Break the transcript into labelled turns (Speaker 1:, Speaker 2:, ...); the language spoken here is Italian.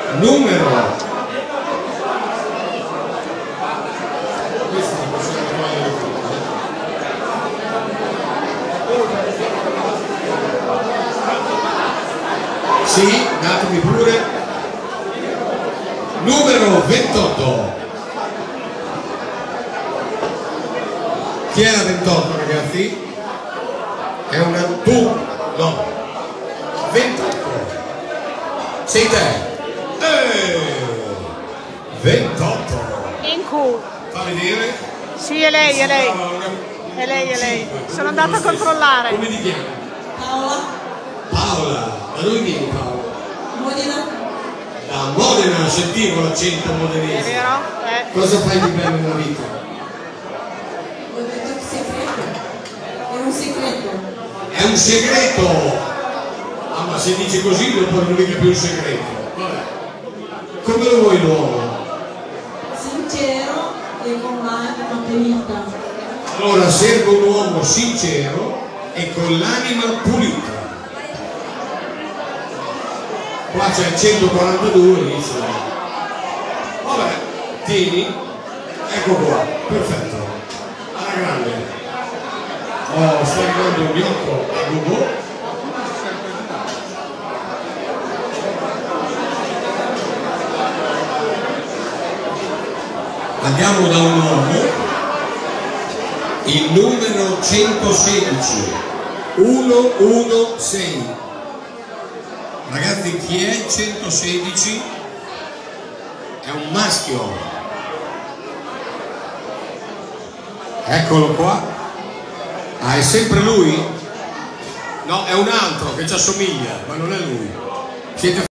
Speaker 1: numero sì, datemi pure, numero 28. Chi è la 28, ragazzi? È una tu, no, 28. Sei te. 28.
Speaker 2: In culo.
Speaker 1: Fa vedere?
Speaker 2: Sì, è lei, è lei. È lei, è lei. Sono andata a controllare.
Speaker 1: Come ti chiami?
Speaker 3: Paola.
Speaker 1: Paola. Da dove vieni, Paola?
Speaker 3: Modena.
Speaker 1: Da Modena, sentivo l'accento
Speaker 2: È
Speaker 1: modenese.
Speaker 2: vero?
Speaker 1: Cosa fai di bello nella vita?
Speaker 3: Ho detto che segreto. È un segreto.
Speaker 1: È un segreto! Ah, ma se dici così dopo non mica più un segreto. Vabbè. Come lo vuoi l'uomo?
Speaker 3: Sincero e con l'anima pulita.
Speaker 1: Allora serve un uomo sincero e con l'anima pulita. Qua c'è il 142, inizia. Vabbè, tieni. Ecco qua, perfetto. Alla grande. Oh, sta arrivando un gnocco a Google. Andiamo da un uomo, il numero 116, 116. Ragazzi, chi è il 116? È un maschio. Eccolo qua. Ah, è sempre lui? No, è un altro che ci assomiglia, ma non è lui. Siete